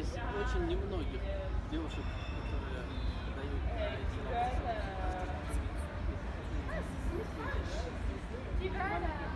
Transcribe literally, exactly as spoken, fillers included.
из очень немногих девушек, которые дают на эти вопросы.